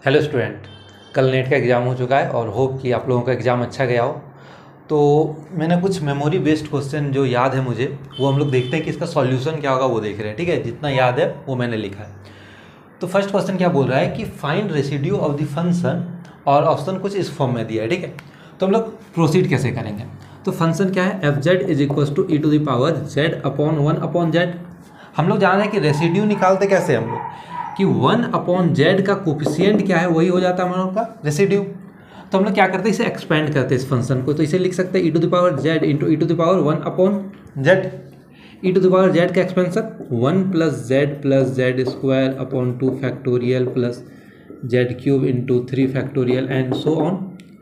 Hello student, कल NET का exam हो चुका है और होप कि आप लोगों का एग्ज़ाम अच्छा गया हो। तो मैंने कुछ मेमोरी बेस्ड क्वेश्चन जो याद है मुझे, वो हम लोग देखते हैं कि इसका सॉल्यूशन क्या होगा, वो देख रहे हैं। ठीक है, जितना याद है वो मैंने लिखा है। तो फर्स्ट क्वेश्चन क्या बोल रहा है कि find residue of the function, और ऑप्शन कुछ इस फॉर्म में दिया है। ठीक है, तो हम लोग प्रोसीड कैसे करेंगे। तो फंक्शन क्या है, f z is equal to e to the power z upon 1 upon z. हम लोग जान रहे हैं कि रेसिड्यू निकालते कैसे हम लोग, कि 1 अपॉन जेड का कोफिशिएंट क्या है वही हो जाता है हम लोग का रेसिड्यू। तो हम लोग क्या करते हैं, इसे एक्सपेंड करते हैं इस फंक्शन को। तो इसे लिख सकते हैं e to the power z into e to the power 1 upon z. E to the power z का expansion 1 plus z square upon 2 factorial plus z cube into 3 factorial and so on.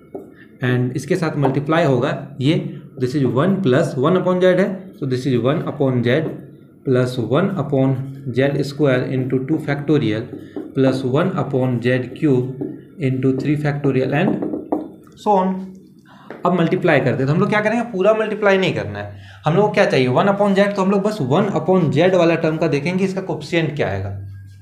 And इसके साथ multiply होगा ये, this is 1 plus 1 upon z है, so this is 1 upon z plus 1 upon z square into 2 factorial plus 1 upon z cube into 3 factorial and so on. अब multiply करते हैं, तो हम लोग क्या करेंगे, पूरा मल्टीप्लाई नहीं करना है। हम लोग को क्या चाहिए, 1 अपॉन जेड। तो हम लोग बस 1 अपॉन जेड वाला टर्म का देखेंगे, इसका कोफिशिएंट क्या आएगा।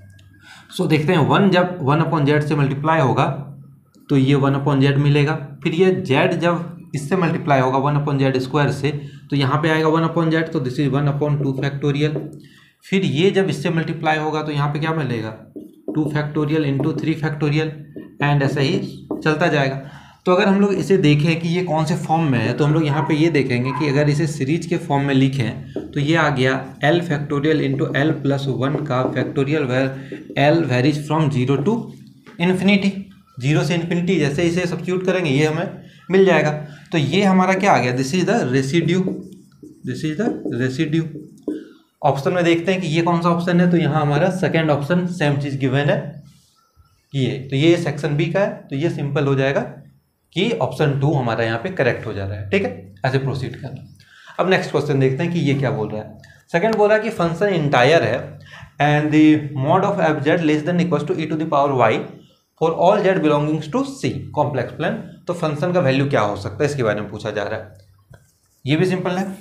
सो देखते हैं, 1 जब 1 अपॉन जेड से मल्टीप्लाई होगा तो ये 1 अपॉन जेड मिलेगा। फिर ये जेड जब इससे मल्टीप्लाई होगा 1 अपॉन जेड स्क्वायर से, तो यहाँ पे आएगा 1 अपॉन जेड, तो दिस इज 1 अपॉन 2 फैक्टोरियल। फिर ये जब इससे मल्टीप्लाई होगा तो यहाँ पे क्या मिलेगा, 2 फैक्टोरियल इंटू 3 फैक्टोरियल एंड ऐसा ही चलता जाएगा। तो अगर हम लोग इसे देखें कि ये कौन से फॉर्म में है, तो हम लोग यहाँ पे ये देखेंगे कि अगर इसे सीरीज के फॉर्म में लिखें तो ये आ गया L factorial into L plus 1 का factorial, where L varies from 0 to infinity. 0 से इन्फिनिटी जैसे इसे सब्स्टिट्यूट करेंगे ये हमें मिल जाएगा। तो ये हमारा क्या आ गया, this is the residue, this is the residue. Option में देखते हैं कि ये कौन सा ऑप्शन है, तो यहाँ हमारा सेकेंड ऑप्शन सेम चीज गिवन है ये। तो ये सेक्शन बी का है, तो ये सिंपल हो जाएगा कि ऑप्शन 2 हमारा यहाँ पे करेक्ट हो जा रहा है। ठीक है, ऐसे प्रोसीड करना। अब नेक्स्ट क्वेश्चन देखते हैं कि ये क्या बोल रहा है। सेकंड बोल रहा है कि फंक्शन इंटायर है and the mod of f z less than equal to e to the power y for all z belongings to C complex plane. तो फंक्शन का वैल्यू क्या हो सकता है, इसके बारे में पूछा जा रहा है। ये भी सिंपल है।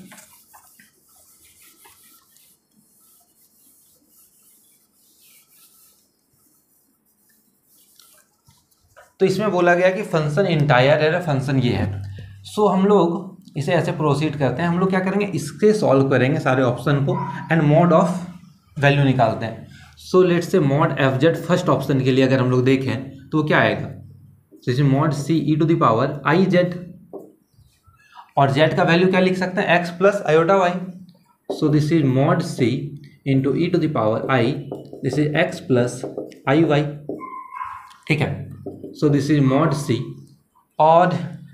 तो इसमें बोला गया कि फंक्शन इंटायर है, फंक्शन ये है। सो हम लोग इसे ऐसे प्रोसीड करते हैं। हम लोग क्या करेंगे, इसके सॉल्व करेंगे सारे ऑप्शन को एंड मॉड ऑफ वैल्यू निकालते हैं। So let's say mod f z first option के लिए अगर हम लोग देखें तो वो क्या आएगा, जैसे mod C e to the power i z, और जेड का वैल्यू क्या लिख सकते हैं, x plus iota y. So this is mod C into e to the power i, this is x plus i y. ठीक है, so this is mod C. और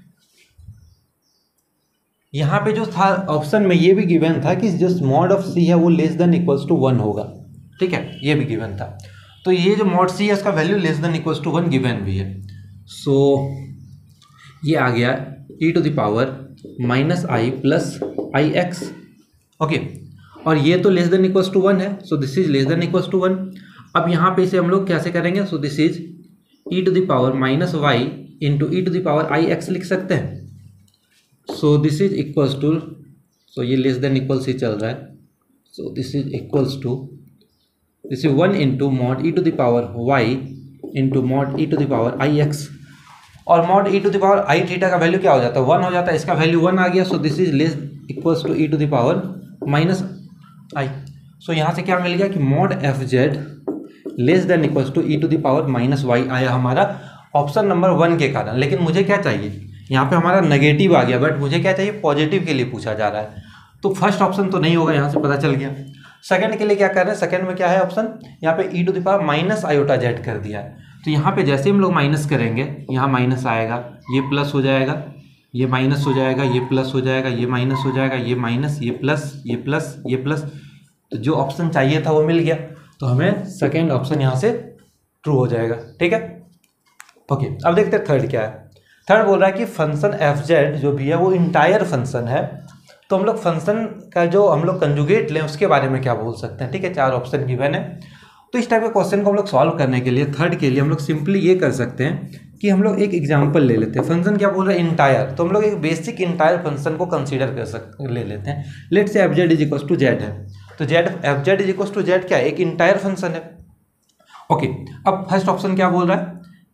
यहां पे जो था ऑप्शन में ये भी गिवन था कि जो मॉड ऑफ सी है वो लेस देन इक्वल्स टू 1 होगा। ठीक है, ये भी गिवन था। तो ये जो मॉड सी है इसका value less than equals to 1 given भी है। सो ये आ गया e to the power minus i plus i x. Okay, और ये तो लेस देन इक्वल्स टू 1 है, so this is less than equals to 1। अब यहाँ पे इसे हम लोग कैसे करेंगे, so this is e to the power minus y into e to the power i x लिख सकते हैं। So this is equals to, so ये लेस देन इक्वल्स ही चल रहा है, so this is equals to, this is 1 into mod e to the power y into mod e to the power i x. और mod e to the power i theta का value क्या हो जाता है, 1 हो जाता है। इसका वैल्यू 1 आ गया, so this is less equals to e to the power minus i. So यहाँ से क्या मिल गया कि mod f z less than equals to e to the power minus y आया हमारा ऑप्शन नंबर 1 के कारण। लेकिन मुझे क्या चाहिए, यहाँ पे हमारा नेगेटिव आ गया, बट मुझे क्या चाहिए, पॉजिटिव के लिए पूछा जा रहा है। तो फर्स्ट ऑप्शन तो नहीं होगा, यहाँ से पता चल गया। सेकंड के लिए क्या कर रहे हैं, सेकंड में क्या है ऑप्शन, यहाँ पे e to the power minus iota z कर दिया है। तो यहाँ पे जैसे हम लोग माइनस करेंगे, यहाँ माइनस आएगा, ये प्लस हो जाएगा, ये माइनस हो जाएगा, ये प्लस हो जाएगा, ये माइनस हो जाएगा, ये माइनस, ये प्लस, ये प्लस, ये प्लस। तो जो ऑप्शन चाहिए था वो मिल गया, तो हमें सेकेंड ऑप्शन यहाँ से ट्रू हो जाएगा। ठीक है, ओके। अब देखते हैं थर्ड क्या है। थर्ड बोल रहा है कि फंक्शन एफ जेड जो भी है वो इंटायर फंक्शन है। तो हम लोग फंक्शन का जो हम लोग कंजुगेट लें उसके बारे में क्या बोल सकते हैं। ठीक है, 4 ऑप्शन गिवन है। तो इस टाइप के क्वेश्चन को हम लोग सॉल्व करने के लिए थर्ड के लिए हम लोग सिंपली ये कर सकते हैं कि हम लोग एक एग्जांपल ले लेते हैं। फंक्शन क्या बोल रहा है, इंटायर। तो हम लोग एक बेसिक इंटायर फंक्शन को कंसीडर ले लेते हैं। Let's say f z is equal to z है, तो z f z is equal to z क्या है, एक इंटायर फंक्शन है। ओके, अब फर्स्ट ऑप्शन क्या बोल रहा है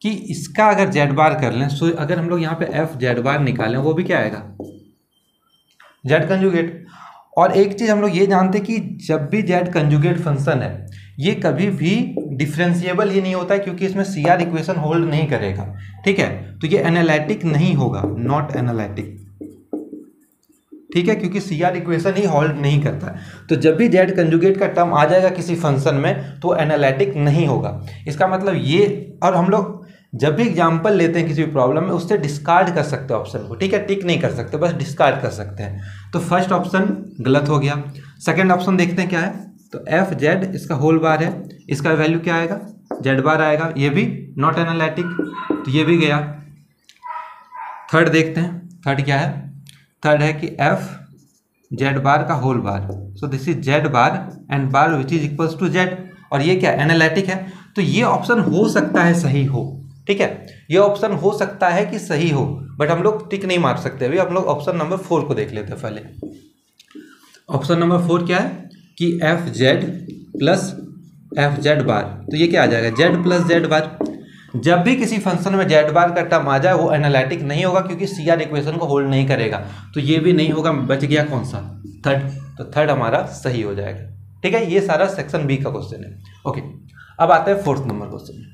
कि इसका अगर जेड बार कर लें, सो अगर हम लोग यहाँ पे एफ जेड बार निकालें, वो भी क्या आएगा, जेड कंजुगेट। और एक चीज़ हम लोग ये जानते हैं कि जब भी जेड कंजुगेट फंक्शन है, ये कभी भी डिफरेंशिएबल ही नहीं होता है, क्योंकि इसमें सी आर इक्वेशन होल्ड नहीं करेगा, ठीक है। तो ये एनालिटिक नहीं होगा, नॉट एनालिटिक, ठीक है, क्योंकि सी आर इक्वेशन ही होल्ड नहीं करता है। तो जब भी जेड कंजुगेट का टर्म आ जाएगा किसी फंक्शन में, तो एनालिटिक नहीं होगा। इसका मतलब ये, और हम लोग जब भी एग्जाम्पल लेते हैं किसी भी प्रॉब्लम में, उससे डिस्कार्ड कर सकते हैं ऑप्शन को, ठीक है, टिक नहीं कर सकते, बस डिस्कार्ड कर सकते हैं। तो फर्स्ट ऑप्शन गलत हो गया। सेकंड ऑप्शन देखते हैं क्या है, तो एफ जेड इसका होल बार है, इसका वैल्यू क्या आएगा, जेड बार आएगा, ये भी नॉट एनालिटिक, तो ये भी गया। थर्ड देखते हैं, थर्ड क्या है, थर्ड है कि एफ जेड बार का whole bar, so this is z bar and bar which is equals to z, और ये क्या एनालिटिक है। तो ये ऑप्शन हो सकता है सही हो, ठीक है, ये ऑप्शन हो सकता है कि सही हो, बट हम लोग टिक नहीं मार सकते। अभी हम लोग ऑप्शन नंबर 4 को देख लेते हैं पहले। ऑप्शन नंबर 4 क्या है कि f z plus f z bar, तो ये क्या आ जाएगा, जेड प्लस जेड बार। जब भी किसी फंक्शन में जेड बार का टर्म आ जाए, वो एनालिटिक नहीं होगा, क्योंकि सी आर इक्वेशन को होल्ड नहीं करेगा। तो ये भी नहीं होगा, बच गया कौन सा, थर्ड। तो थर्ड हमारा सही हो जाएगा, ठीक है। ये सारा सेक्शन बी का क्वेश्चन है। ओके, अब आते हैं फोर्थ नंबर क्वेश्चन।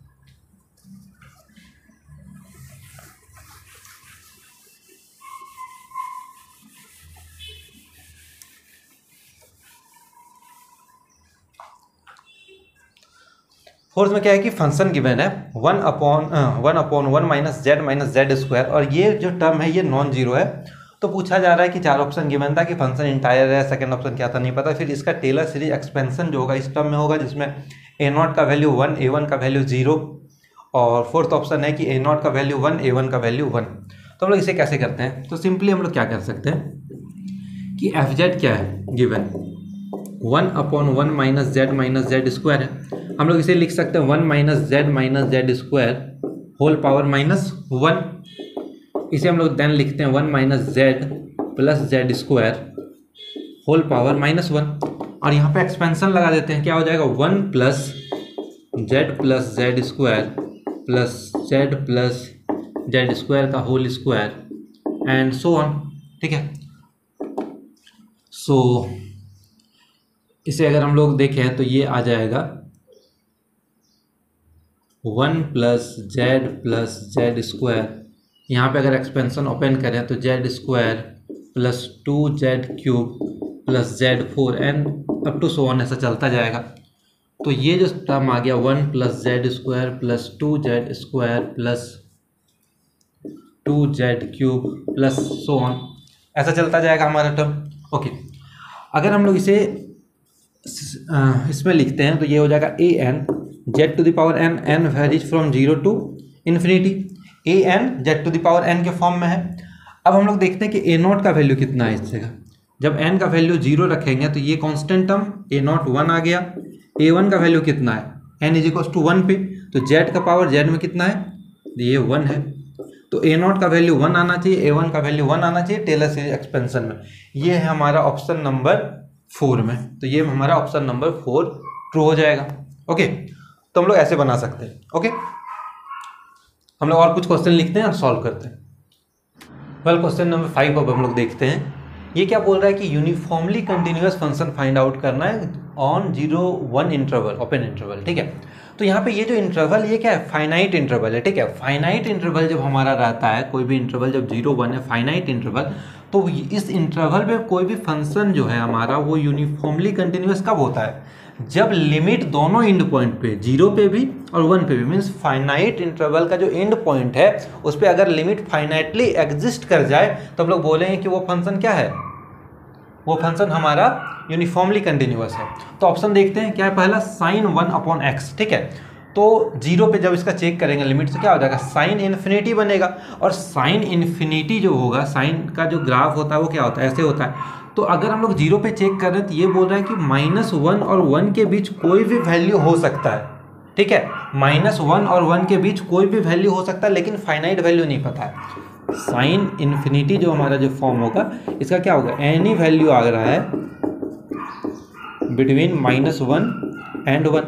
फोर्थ में क्या है कि फंक्शन गिवन है 1/1 माइनस जेड स्क्वायर, और ये जो टर्म है ये नॉन जीरो है। तो पूछा जा रहा है कि चार ऑप्शन गिवन था कि फंक्शन इंटायर है, सेकंड ऑप्शन क्या था नहीं पता, फिर इसका टेलर सीरीज एक्सपेंशन जो होगा इस टर्म में होगा, जिसमें a0 का वैल्यू 1, a1 का वैल्यू 0, और फोर्थ ऑप्शन है कि a0 का वैल्यू 1, a1 का वैल्यू 1। तो हम लोग इसे कैसे करते हैं, तो सिंपली हम लोग क्या कर सकते हैं कि एफ जेड क्या है गिवन 1/1 माइनस जेड स्क्वायर है। हम लोग इसे लिख सकते हैं 1 minus z square whole power -1। इसे हम लोग देन लिखते हैं 1 minus z plus z square whole power -1, और यहाँ पे एक्सपेंशन लगा देते हैं, क्या हो जाएगा 1 plus z square plus z square का whole square and so on, ठीक है। सो इसे अगर हम लोग देखें तो ये आ जाएगा 1 प्लस जेड स्क्वायर, यहाँ पे अगर एक्सपेंशन ओपन करें तो z square plus 2z cube plus z4 and up to so on, ऐसा चलता जाएगा। तो ये जो टर्म आ गया 1 plus z square plus 2z square plus 2z cube plus so on, ऐसा चलता जाएगा हमारा टर्म। ओके, अगर हम लोग इसे इसमें लिखते हैं तो ये हो जाएगा a n z to the power n varies from 0 to infinity, a n z to the power n के फॉर्म में है। अब हम लोग देखते हैं कि a0 का वैल्यू कितना है इस जगह। जब n का वैल्यू 0 रखेंगे तो ये कांस्टेंट टर्म a0 1 आ गया। a1 का वैल्यू कितना है, n इज इक्वल टू 1 पे, तो z का पावर z में कितना है, ये 1 है। तो a0 का वैल्यू 1 आना चाहिए, a1 का वैल्यू 1 आना चाहिए टेलर सीरीज एक्सपेंशन में। ये है हमारा ऑप्शन नंबर 4 में, तो ये हमारा ऑप्शन नंबर 4 ट्रू हो जाएगा। ओके, तो हम लोग ऐसे बना सकते हैं। ओके, हम लोग और कुछ क्वेश्चन लिखते हैं और सॉल्व करते हैं। वेल, क्वेश्चन नंबर 5 अब हम लोग देखते हैं। ये क्या बोल रहा है कि uniformly continuous function find out करना है ऑन 0-1 इंटरवल, ओपन इंटरवल, ठीक है। तो यहाँ पे ये जो इंटरवल ये क्या है, फाइनाइट इंटरवल है, ठीक है। फाइनाइट इंटरवल जब हमारा रहता है, कोई भी इंटरवल जब 0-1 है, फाइनाइट इंटरवल, तो इस इंटरवल में कोई भी फंक्शन जो है हमारा वो यूनिफॉर्मली कंटिन्यूअस कब होता है, जब लिमिट दोनों एंड पॉइंट पे 0 पे भी और 1 पे भी, मीन्स फाइनाइट इंटरवल का जो एंड पॉइंट है उस पर अगर लिमिट फाइनाइटली एग्जिस्ट कर जाए तो हम लोग बोलेंगे कि वो फंक्शन क्या है, वो फंक्शन हमारा यूनिफॉर्मली कंटिन्यूअस है। तो ऑप्शन देखते हैं क्या है, पहला sin 1/x, ठीक है। तो 0 पे जब इसका चेक करेंगे लिमिट से क्या हो जाएगा, साइन इन्फिनिटी बनेगा, और साइन इन्फिनिटी जो होगा, साइन का जो ग्राफ होता है वो क्या होता है, ऐसे होता है। तो अगर हम लोग 0 पे चेक कर रहे हैं तो ये बोल रहा है कि -1 और 1 के बीच कोई भी वैल्यू हो सकता है, ठीक है। -1 और 1 के बीच कोई भी वैल्यू हो सकता है, लेकिन फाइनाइट वैल्यू नहीं पता है। साइन इन्फिनिटी जो हमारा जो फॉर्म होगा इसका क्या होगा, एनी वैल्यू आ रहा है बिटवीन -1 एंड 1।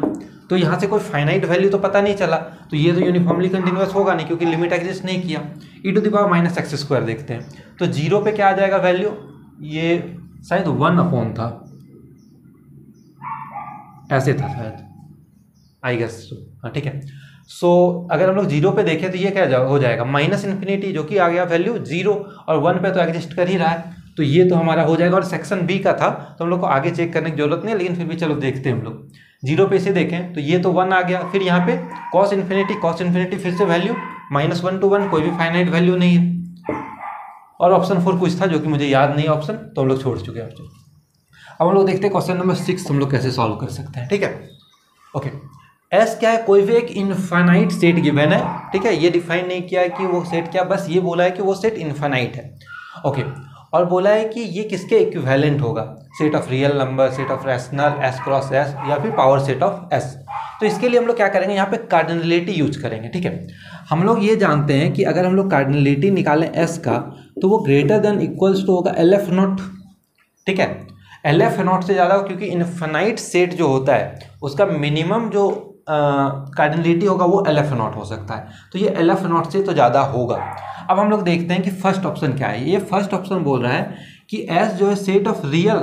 तो यहाँ से कोई फाइनाइट वैल्यू तो पता नहीं चला, तो ये तो यूनिफॉर्मली कंटिन्यूअस होगा नहीं क्योंकि लिमिट एग्जिस्ट नहीं किया। e⁻⁻x² देखते हैं, तो 0 पे क्या आ जाएगा वैल्यू, ये शायद 1 था, ऐसे था शायद, आई गेस। हाँ ठीक है। सो अगर हम लोग 0 पे देखें तो ये क्या हो जाएगा -∞, जो कि आ गया वैल्यू 0, और 1 पे तो एग्जिस्ट कर ही रहा है, तो ये तो हमारा हो जाएगा। और सेक्शन बी का था तो हम लोग को आगे चेक करने की जरूरत नहीं है, लेकिन फिर भी चलो देखते हैं हम लोग। 0 पे इसे देखें तो ये तो 1 आ गया, फिर यहाँ पे cos इन्फिनिटी फिर से वैल्यू -1 to 1, कोई भी फाइनाइट वैल्यू नहीं है। और ऑप्शन 4 कुछ था जो कि मुझे याद नहीं ऑप्शन, तो हम लोग छोड़ चुके हैं ऑप्शन। अब हम लोग देखते हैं क्वेश्चन नंबर 6 हम लोग कैसे सॉल्व कर सकते हैं। ठीक है, ओके। एस क्या है, कोई भी एक इनफाइनाइट सेट गिवन है, ठीक है। ये डिफाइन नहीं किया है कि वो सेट क्या, बस ये बोला है कि वो सेट इनफाइनाइट है, ओके। और बोला है कि ये किसके इक्विवेलेंट होगा, set of real number, set of rational, S cross S, या फिर पावर सेट ऑफ एस। तो इसके लिए हम लोग क्या करेंगे, यहाँ पे कार्डिनलिटी यूज करेंगे, ठीक है। हम लोग ये जानते हैं कि अगर हम लोग कार्डिनलिटी निकालें एस का, तो वो ग्रेटर देन इक्वल्स टू होगा LF0, ठीक है। LF0 से ज़्यादा, क्योंकि इनफाइनाइट सेट जो होता है उसका मिनिमम जो कार्डिनलिटी होगा वो LF0 हो सकता है, तो ये LF0 से तो ज़्यादा होगा। अब हम लोग देखते हैं कि फर्स्ट ऑप्शन क्या है। ये फर्स्ट ऑप्शन बोल रहा है कि S जो है सेट ऑफ रियल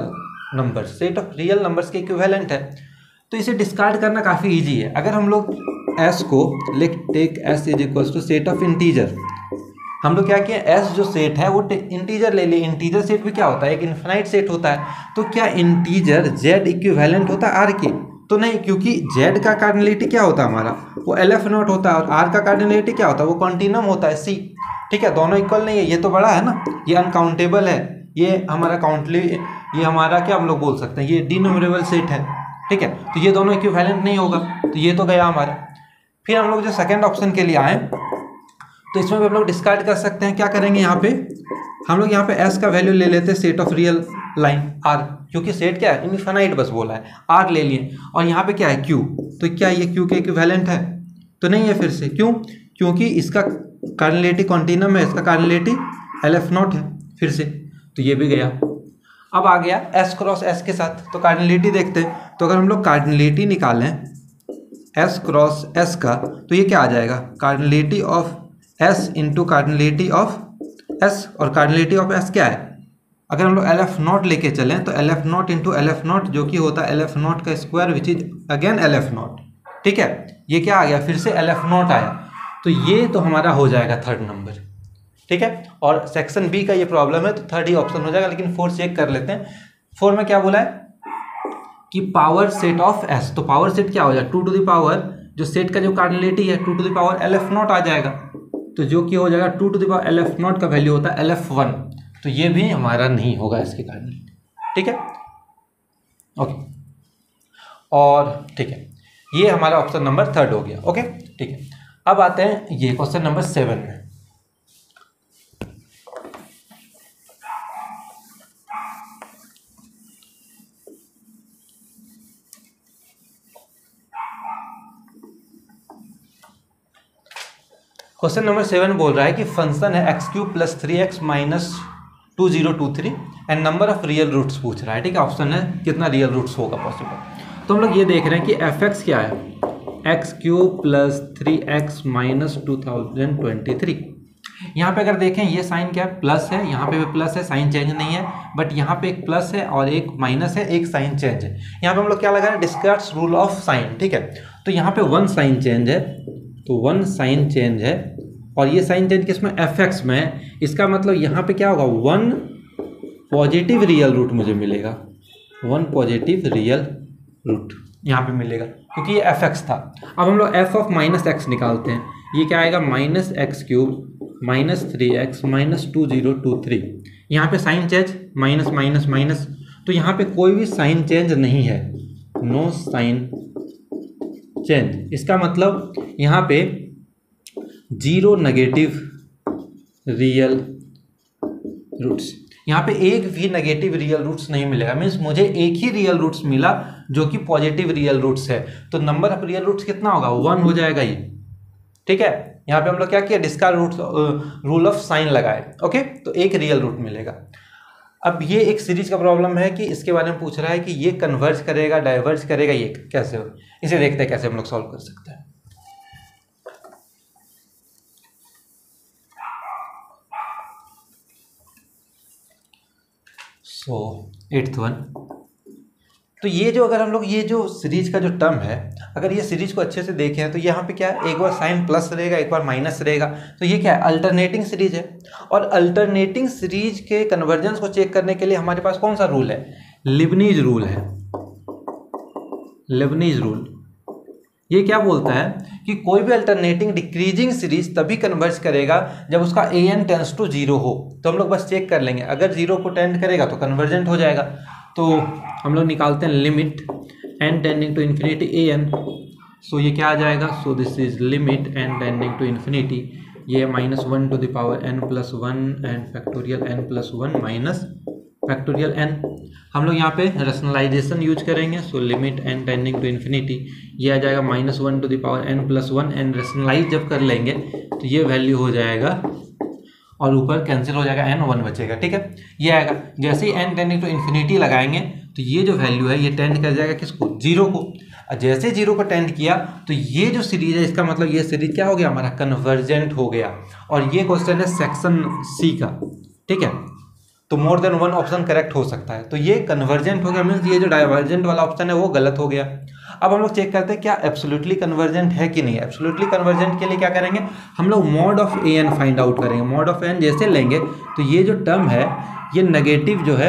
नंबर्स के इक्विवेलेंट है, तो इसे डिस्कार्ड करना काफ़ी इजी है। अगर हम लोग S को take S is equals to set of integer, हम लोग क्या किए, S जो सेट है वो इंटीजर ले लिए। इंटीजर सेट भी क्या होता है, एक इन्फिनाइट सेट होता है, तो क्या इंटीजर Z इक्विवेलेंट होता है R के, तो नहीं, क्योंकि Z का कार्डिनलिटी क्या होता है हमारा, वो LF0 होता है, और R का कार्डिनलिटी क्या होता है, वो कॉन्टिनम होता है C, ठीक है। दोनों इक्वल नहीं है, ये तो बड़ा है ना, ये अनकाउंटेबल है, ये हमारा काउंटली, ये हमारा क्या हम लोग बोल सकते हैं, ये डिनोमिनेबल सेट है, ठीक है। तो ये दोनों इक्विवेलेंट नहीं होगा, तो ये तो गया हमारा। फिर हम लोग जो सेकेंड ऑप्शन के लिए आए, तो इसमें भी हम लोग डिस्कार्ड कर सकते हैं। क्या करेंगे, यहाँ पे हम लोग यहाँ पे S का वैल्यू ले लेते हैं set of real line R, क्योंकि सेट क्या है, इनफाइनाइट बस बोला है, R ले लिए। और यहाँ पे क्या है Q, तो क्या ये Q के इक्विवेलेंट है, तो नहीं है। फिर से क्यों, क्योंकि इसका कार्डिनलिटी कॉन्टिनम है, इसका कार्डिनलिटी LF0 है, फिर से, तो ये भी गया। अब आ गया S क्रॉस S के साथ, तो कार्डिनलिटी देखते हैं। तो अगर हम लोग कार्डिनलिटी निकालें S क्रॉस S का, तो ये क्या आ जाएगा, cardinality of S into cardinality of S, और कार्डिनलिटी ऑफ S क्या है, अगर हम लोग LF0 लेके चलें तो LF0 इंटू LF0 जो कि होता है LF0 का square which is again LF0, ठीक है। ये क्या आ गया, फिर से LF0 आया, तो ये तो हमारा हो जाएगा थर्ड नंबर, ठीक है। और सेक्शन बी का ये प्रॉब्लम है, तो थर्ड ही ऑप्शन हो जाएगा। लेकिन 4 चेक कर लेते हैं। 4 में क्या बोला है कि पावर सेट ऑफ S, तो पावर सेट क्या हो जाएगा, 2 to the पावर, जो सेट का जो कार्डिनलिटी है 2 to the पावर LF0 आ जाएगा, तो जो कि हो जाएगा 2 to the पावर LF0 का वैल्यू होता है LF1, तो ये भी हमारा नहीं होगा इसके कार्डिनलिटी, ठीक है, ओके। और ठीक है, ये हमारा ऑप्शन नंबर थर्ड हो गया, ओके, ठीक है। अब आते हैं ये क्वेश्चन नंबर 7 में। क्वेश्चन नंबर 7 बोल रहा है कि फंक्शन है x³ + 3x - 2023 and number of real roots पूछ रहा है, ठीक है। ऑप्शन है कितना रियल रूट्स होगा पॉसिबल। तो हम लोग ये देख रहे हैं कि fx क्या है, x³ + 3x - 2023। यहाँ पे अगर देखें ये साइन क्या है, प्लस है, यहाँ पे भी प्लस है, साइन चेंज नहीं है, बट यहाँ पे एक प्लस है और एक माइनस है, एक साइन चेंज है। यहाँ पे हम लोग क्या लगा रहे हैं, डिस्कार्ड्स रूल ऑफ साइन, ठीक है। तो यहाँ पे 1 साइन चेंज है, तो 1 साइन चेंज है, और ये साइन चेंज किसमें, fx में है। इसका मतलब यहाँ पे क्या होगा, 1 पॉजिटिव रियल रूट मुझे मिलेगा, 1 पॉजिटिव रियल रूट यहाँ पे मिलेगा, क्योंकि ये fx था। अब हम लोग f ऑफ -x निकालते हैं, ये क्या आएगा, -x³ - 3x - 2023। यहाँ पे sign change minus minus minus, तो यहाँ पे कोई भी साइन चेंज नहीं है, नो साइन चेंज। इसका मतलब यहाँ पे 0 नेगेटिव रियल रूट्स, यहाँ पे एक भी नेगेटिव रियल रूट्स नहीं मिलेगा। मीन्स मुझे एक ही रियल रूट्स मिला जो कि पॉजिटिव रियल रूट्स है, तो नंबर ऑफ रियल रूट्स कितना होगा, 1 हो जाएगा ये, ठीक है। यहाँ पे हम लोग क्या किया, डिस्कार्ड रूल ऑफ साइन लगाए, ओके। तो एक रियल रूट मिलेगा। अब ये एक सीरीज का प्रॉब्लम है कि इसके बारे में पूछ रहा है कि ये कन्वर्ज करेगा, डाइवर्ज करेगा, ये कैसे हो, इसे देखते हैं कैसे हम लोग सॉल्व कर सकते हैं। सो 8th वन, तो ये जो अगर हम लोग ये जो सीरीज का जो टर्म है, अगर ये सीरीज को अच्छे से देखें तो यहाँ पे क्या है, एक बार साइन प्लस रहेगा, एक बार माइनस रहेगा, तो ये क्या है, अल्टरनेटिंग सीरीज है। और अल्टरनेटिंग सीरीज के कन्वर्जेंस को चेक करने के लिए हमारे पास कौन सा रूल है, लिबनीज रूल है। लिबनीज रूल ये क्या बोलता है कि कोई भी अल्टरनेटिंग डिक्रीजिंग सीरीज तभी कन्वर्ज करेगा जब उसका an टेंड्स टू 0 हो। तो हम लोग बस चेक कर लेंगे, अगर 0 को टेंड करेगा तो कन्वर्जेंट हो जाएगा। तो हम लोग निकालते हैं limit n tending to infinity an। So ये क्या आ जाएगा, so this is limit n tending to infinity, ये -1 to the power n plus 1 and factorial n plus 1 minus factorial n। हम लोग यहाँ पे रैशनलाइजेशन यूज करेंगे। So limit n tending to infinity, ये आ जाएगा -1 to the power n plus 1 and rationalize जब कर लेंगे तो ये वैल्यू हो जाएगा और ऊपर कैंसिल हो जाएगा, n 1 बचेगा। ठीक है, ये आएगा। जैसे ही n टेंडिंग टू इन्फिनिटी लगाएंगे तो ये जो वैल्यू है ये टेंड कर जाएगा किसको, 0 को। जैसे 0 को टेंड किया तो ये जो सीरीज है इसका मतलब ये सीरीज क्या हो गया, हमारा कन्वर्जेंट हो गया। और ये क्वेश्चन है सेक्शन सी का। ठीक है, तो more than one option correct हो सकता है। तो ये कन्वर्जेंट हो गया, मीन्स ये जो डाइवर्जेंट वाला ऑप्शन है वो गलत हो गया। अब हम लोग चेक करते हैं क्या एब्सोल्युटली कन्वर्जेंट है कि नहीं। एब्सोल्युटली कन्वर्जेंट के लिए क्या करेंगे, हम लोग mod of an find out करेंगे। मॉड ऑफ n जैसे लेंगे तो ये जो टर्म है ये नेगेटिव जो है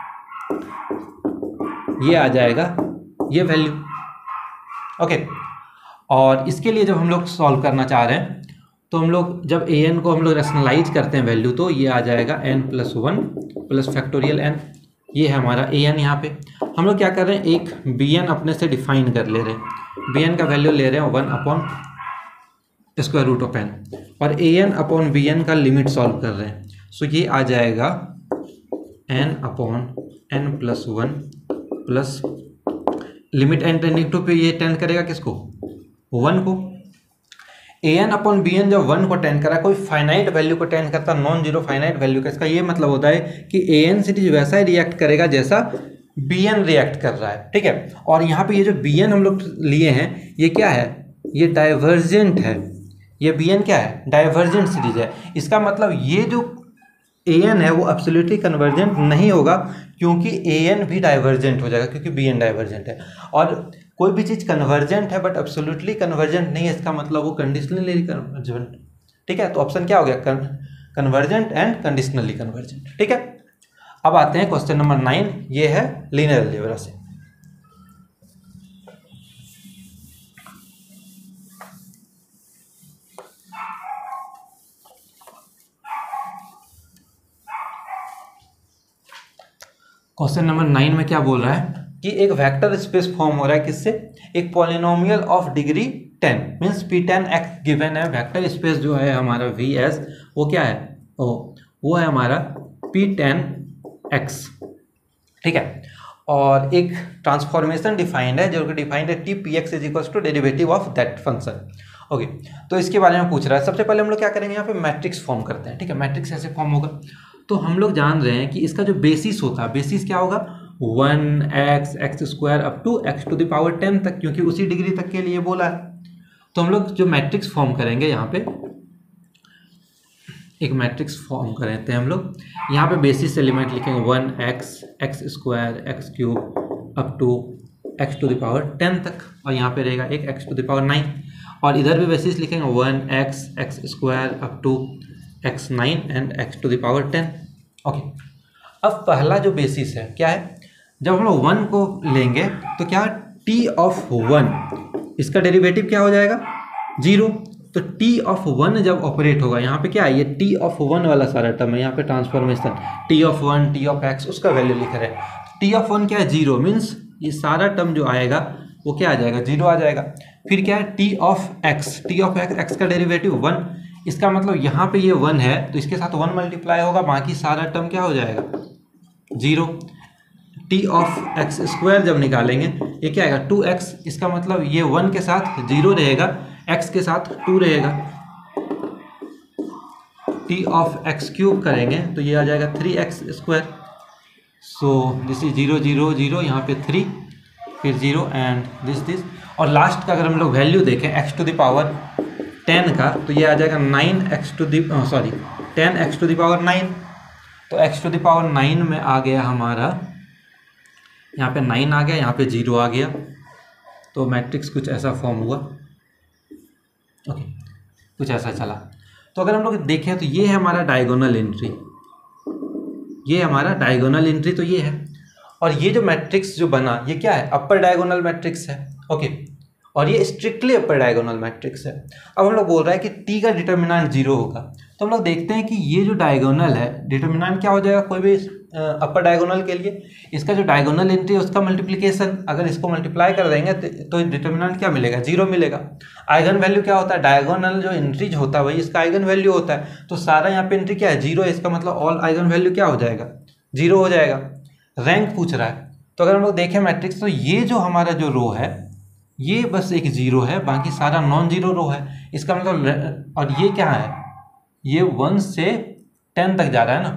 ये आ जाएगा, ये वैल्यू। ओके, और इसके लिए जब हम लोग सॉल्व करना चाह रहे हैं तो हम लोग जब an को हम लोग रैशनलाइज करते हैं वैल्यू, तो ये आ जाएगा n plus 1 plus factorial n। ये है हमारा an। यहाँ पे हम लोग क्या कर रहे हैं, एक bn अपने से डिफाइन कर ले रहे हैं। bn का वैल्यू ले रहे हैं 1 upon square root of n, और an अपॉन bn का लिमिट सॉल्व कर रहे हैं। सो ये आ जाएगा n upon n plus 1 plus limit n tending to पे ये टेंड करेगा किसको, 1 को। an अपॉन bn जब 1 को टेंड करा, कोई फाइनाइट वैल्यू को टेंड करता, नॉन जीरो फाइनाइट वैल्यू का, इसका ये मतलब होता है कि an सीरीज वैसा ही रिएक्ट करेगा जैसा bn रिएक्ट कर रहा है। ठीक है, और यहाँ पे ये जो bn हम लोग लिए हैं ये क्या है, ये डाइवर्जेंट है। ये bn क्या है, डाइवर्जेंट सीरीज है। इसका मतलब ये जो an है वो एब्सोल्युटली कन्वर्जेंट नहीं होगा, क्योंकि an भी डाइवर्जेंट हो जाएगा, क्योंकि bn डाइवर्जेंट है। और कोई भी चीज़ कन्वर्जेंट है बट एब्सोल्युटली कन्वर्जेंट नहीं है, इसका मतलब वो कंडीशनली कन्वर्जेंट। ठीक है, तो ऑप्शन क्या हो गया, कन्वर्जेंट एंड कंडीशनली कन्वर्जेंट। ठीक है, अब आते हैं क्वेश्चन नंबर 9। ये है लीनियर अलजेब्रा से। क्वेश्चन नंबर 9 में क्या बोल रहा है कि एक वेक्टर स्पेस फॉर्म हो रहा है किससे, एक polynomial of degree 10 means P10x given है। वेक्टर स्पेस जो है हमारा Vs वो क्या है, वो है हमारा P10x। ठीक है, और एक ट्रांसफॉर्मेशन डिफाइंड है जो कि डिफाइंड है Tpx is equal to derivative of that function. Okay, तो इसके बारे में पूछ रहा है। सबसे पहले हम लोग क्या करेंगे, यहाँ पे मैट्रिक्स फॉर्म करते हैं। ठीक है, मैट्रिक्स ऐसे फॉर्म होगा, तो हम लोग जान रहे हैं कि इसका जो बेसिस होता है, बेसिस क्या होगा, 1x x square up to x to the power 10 तक, क्योंकि उसी डिग्री तक के लिए बोला है। तो हम लोग जो मैट्रिक्स फॉर्म करेंगे, यहाँ पे एक मैट्रिक्स फॉर्म करते हैं हम लोग। यहाँ पे बेसिस एलिमेंट लिखेंगे 1x x square x cube up to x to the power 10 तक, और यहाँ पे रहेगा एक x टू द पावर 9, और इधर भी बेसिस लिखेंगे 1x x square up to x9 and x to the power 10। Okay, अब पहला जो बेसिस है क्या है, जब हम लोग 1 को लेंगे तो क्या t ऑफ 1 इसका डेरिवेटिव क्या हो जाएगा, 0। तो t ऑफ 1 जब ऑपरेट होगा, यहाँ पे क्या है, ये t ऑफ 1 वाला सारा टर्म है। यहाँ पे transformation t of 1 t of x उसका वैल्यू लिख रहे हैं। t ऑफ 1 क्या है, 0, मीन्स ये सारा टर्म जो आएगा वो क्या आ जाएगा, 0 आ जाएगा। फिर क्या है, t ऑफ x, x का डेरिवेटिव 1, इसका मतलब यहाँ पे ये 1 है तो इसके साथ 1 मल्टीप्लाई होगा, बाकी सारा टर्म क्या हो जाएगा, 0। t ऑफ x स्क्वायर जब निकालेंगे ये क्या आएगा, 2x, इसका मतलब ये 1 के साथ 0 रहेगा, x के साथ 2 रहेगा। t ऑफ x क्यूब करेंगे तो ये आ जाएगा 3x square. So this is 0 0 0, यहाँ पे 3, फिर 0 एंड दिस। और लास्ट का अगर हम लोग वैल्यू देखें x टू द पावर 10 का, तो ये आ जाएगा 10x टू द पावर 9। तो x टू द पावर 9 में आ गया हमारा, यहाँ पे 9 आ गया, यहाँ पे 0 आ गया। तो मैट्रिक्स कुछ ऐसा फॉर्म हुआ। ओके, कुछ ऐसा चला। तो अगर हम लोग देखें तो ये है हमारा डायगोनल एंट्री, ये हमारा डायगोनल एंट्री तो ये है। और ये जो मैट्रिक्स जो बना ये क्या है, अपर डायगोनल मैट्रिक्स है। ओके, और ये स्ट्रिक्टली अपर डायगोनल मैट्रिक्स है। अब हम लोग बोल रहे हैं कि टी का डिटर्मिनेंट 0 होगा। तो हम लोग देखते हैं कि ये जो डायगोनल है, डिटर्मिनेंट क्या हो जाएगा कोई भी अपर डायगोनल के लिए, इसका जो डायगोनल एंट्री है उसका मल्टीप्लिकेशन, अगर इसको मल्टीप्लाई कर देंगे तो डिटर्मिनेंट क्या मिलेगा, 0 मिलेगा। आइगन वैल्यू क्या होता है, डायगोनल जो एंट्रीज होता है वही इसका आइगन वैल्यू होता है। तो सारा यहाँ पे एंट्री क्या है, 0 है, इसका मतलब ऑल आइगन वैल्यू क्या हो जाएगा, 0 हो जाएगा। रैंक पूछ रहा है, तो अगर हम लोग देखें मैट्रिक्स, तो ये जो हमारा जो रो है ये बस एक 0 है, बाकी सारा नॉन जीरो रो है। इसका मतलब, और ये क्या है, ये 1 से 10 तक जा रहा है ना,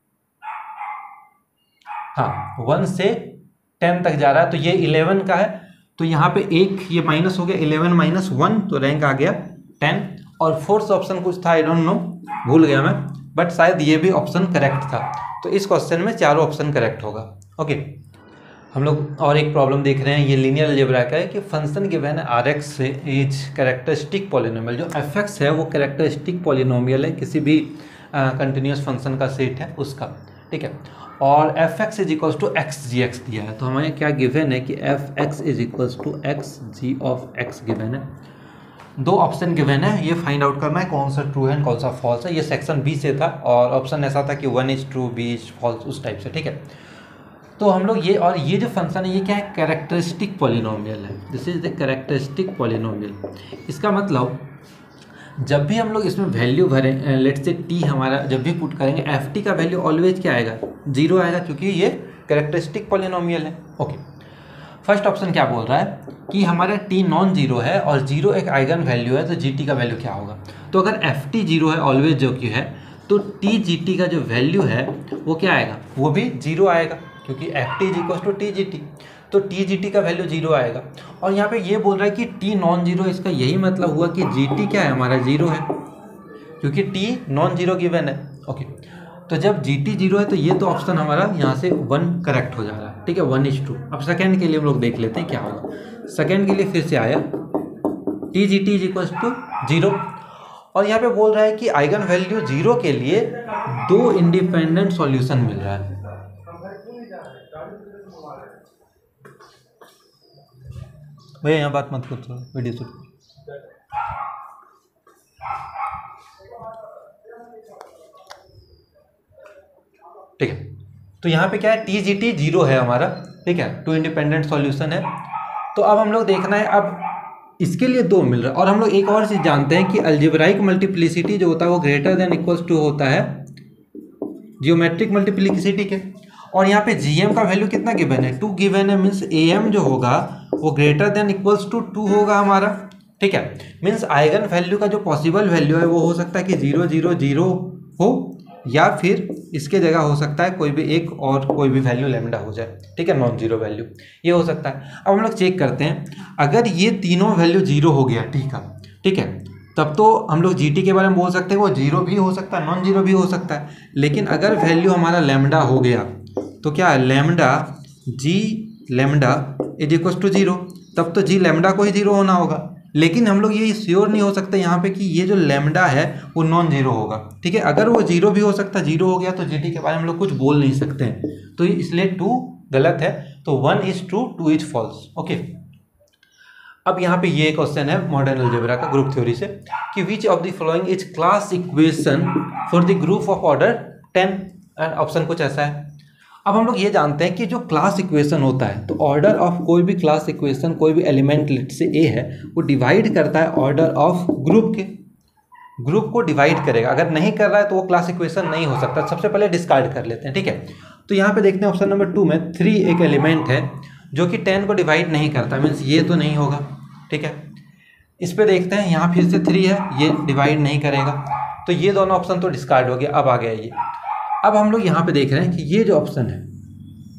हाँ 1 से 10 तक जा रहा है। तो ये 11 का है, तो यहाँ पे एक ये माइनस हो गया, 11 माइनस 1, तो रैंक आ गया 10। और फोर्थ ऑप्शन कुछ था, आई डोंट नो, भूल गया मैं, बट शायद ये भी ऑप्शन करेक्ट था। तो इस क्वेश्चन में चारों ऑप्शन करेक्ट होगा। ओके, हम लोग और एक प्रॉब्लम देख रहे हैं, ये लीनियर अलजेब्रा का है कि फंक्शन गिवन है Rx से इज कैरेक्टरिस्टिक पॉलिनोमियल। जो Fx है वो कैरेक्टरिस्टिक पॉलिनोमियल है, किसी भी कंटिन्यूस फंक्शन का सेट है उसका, ठीक है। और Fx is equals to x g x दिया है। तो हमें क्या गिवन है कि Fx is equals to x g of x given है। दो ऑप्शन गिवन है, ये फाइंड आउट करना है कौन सा ट्रू है कौन सा फॉल्स है। ये सेक्शन बी से था और ऑप्शन ऐसा था कि 1 is true, B is false, उस टाइप से, ठीक है। तो हम लोग ये, और ये जो फंक्शन है ये क्या है, कैरेक्टरिस्टिक पॉलिनोमियल है। This is the characteristic polynomial. इसका मतलब जब भी हम लोग इसमें वैल्यू भरें, लेट्स से टी हमारा जब भी पुट करेंगे, एफ टी का वैल्यू ऑलवेज क्या आएगा, 0 आएगा, क्योंकि ये कैरेक्टरिस्टिक पॉलिनोमियल है। ओके, फर्स्ट ऑप्शन क्या बोल रहा है कि हमारा टी नॉन जीरो है और 0 एक आइगन वैल्यू है, तो जी टी का वैल्यू क्या होगा। तो अगर एफ टी 0 है ऑलवेज जो कि है, तो टी जी टी का जो वैल्यू है वो क्या आएगा, वो भी 0 आएगा, क्योंकि f t is equal to t g t. तो टी जी टी का वैल्यू 0 आएगा। और यहाँ पे ये बोल रहा है कि टी नॉन जीरो, इसका यही मतलब हुआ कि जी टी क्या है हमारा 0 है, क्योंकि टी नॉन जीरो गिवन है। ओके, तो जब जी टी 0 है तो ये तो ऑप्शन हमारा यहाँ से 1 करेक्ट हो जा रहा है, ठीक है, 1 इज ट्रू। अब सेकेंड के लिए हम लोग देख लेते हैं क्या होगा। सेकेंड के लिए फिर से आया t g t is equal to 0, और यहाँ पे बोल रहा है कि आइगन वैल्यू 0 के लिए 2 इंडिपेंडेंट सॉल्यूशन मिल रहा है। भैया यहाँ बात मत करो, वीडियो शूट। ठीक है, तो यहाँ पे क्या है, टी जी टी 0 है हमारा, ठीक है, 2 इंडिपेंडेंट सॉल्यूशन है। तो अब हम लोग देखना है, अब इसके लिए 2 मिल रहा है। और हम लोग एक और चीज़ जानते हैं कि अलजेब्राइक मल्टीप्लिसिटी जो होता है वो ग्रेटर देन इक्वल्स टू होता है जियोमेट्रिक मल्टीप्लिसिटी के। और यहाँ पे जीएम का वैल्यू कितना गिवन है, 2 गिवन है, मीन्स एएम जो होगा वो ग्रेटर देन इक्वल्स टू 2 होगा हमारा, ठीक है। मीन्स आइगन वैल्यू का जो पॉसिबल वैल्यू है वो हो सकता है कि 0 0 0 हो, या फिर इसके जगह हो सकता है कोई भी एक और कोई भी वैल्यू लैम्डा हो जाए, ठीक है, नॉन जीरो वैल्यू, ये हो सकता है। अब हम लोग चेक करते हैं, अगर ये तीनों वैल्यू 0 हो गया टी का, ठीक है, तब तो हम लोग जी टी के बारे में बोल सकते हैं वो 0 भी हो सकता है, नॉन जीरो भी हो सकता है। लेकिन अगर वैल्यू हमारा लैम्डा हो गया तो क्या है, lambda g lambda is equal to 0, तब तो जी लैम्डा को ही 0 होना होगा। लेकिन हम लोग ये श्योर नहीं हो सकते यहाँ पे कि ये जो लैम्डा है वो नॉन जीरो होगा, ठीक है। अगर वो 0 भी हो सकता है, 0 हो गया तो जी टी के बारे में हम लोग कुछ बोल नहीं सकते हैं, तो इसलिए 2 गलत है। तो 1 is true, 2 is false. Okay, अब यहाँ पे ये क्वेश्चन है मॉडर्न अलजेब्रा का ग्रुप थ्योरी से कि which of the following is class equation for the group of order 10। Option कुछ ऐसा है। अब हम लोग ये जानते हैं कि जो क्लास इक्वेशन होता है, तो ऑर्डर ऑफ कोई भी क्लास इक्वेशन, कोई भी एलिमेंट लेट से ए है, वो डिवाइड करता है ऑर्डर ऑफ ग्रुप के, ग्रुप को डिवाइड करेगा। अगर नहीं कर रहा है तो वो क्लास इक्वेशन नहीं हो सकता। सबसे पहले डिस्कार्ड कर लेते हैं, ठीक है। तो यहाँ पे देखते हैं ऑप्शन नंबर 2 में 3 एक एलिमेंट है जो कि 10 को डिवाइड नहीं करता, मीन्स ये तो नहीं होगा, ठीक है। इस पे देखते हैं, यहाँ फिर से 3 है, ये डिवाइड नहीं करेगा, तो ये दोनों ऑप्शन तो डिस्कार्ड हो गया। अब आ गया ये। अब हम लोग यहाँ पे देख रहे हैं कि ये जो ऑप्शन है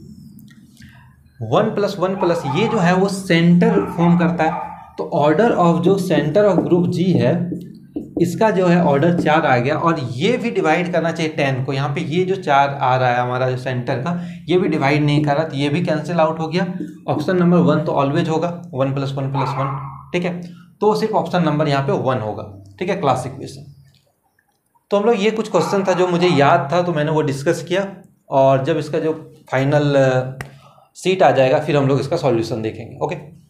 1+1 प्लस ये जो है वो सेंटर फॉर्म करता है। तो ऑर्डर ऑफ जो सेंटर ऑफ ग्रुप जी है इसका जो है ऑर्डर 4 आ गया, और ये भी डिवाइड करना चाहिए 10 को। यहाँ पे ये जो 4 आ रहा है हमारा जो सेंटर का, ये भी डिवाइड नहीं कर रहा, तो ये भी कैंसिल आउट हो गया। ऑप्शन नंबर 1 तो ऑलवेज होगा, 1+1+1, ठीक है। तो सिर्फ ऑप्शन नंबर यहाँ पे 1 होगा, ठीक है, क्लासिक क्वेश्चन। तो हम लोग ये कुछ क्वेश्चन था जो मुझे याद था तो मैंने वो डिस्कस किया, और जब इसका जो फाइनल सीट आ जाएगा फिर हम लोग इसका सॉल्यूशन देखेंगे। ओके।